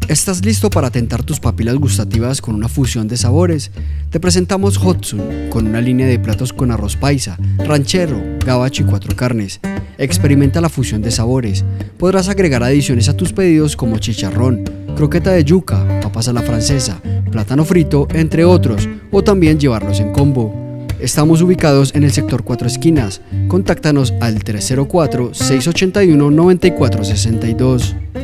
¿Estás listo para tentar tus papilas gustativas con una fusión de sabores? Te presentamos Hotsun, con una línea de platos con arroz paisa, ranchero, gabacho y 4 carnes. Experimenta la fusión de sabores. Podrás agregar adiciones a tus pedidos como chicharrón, croqueta de yuca, papas a la francesa, plátano frito, entre otros, o también llevarlos en combo. Estamos ubicados en el sector 4 Esquinas. Contáctanos al 304-681-9462.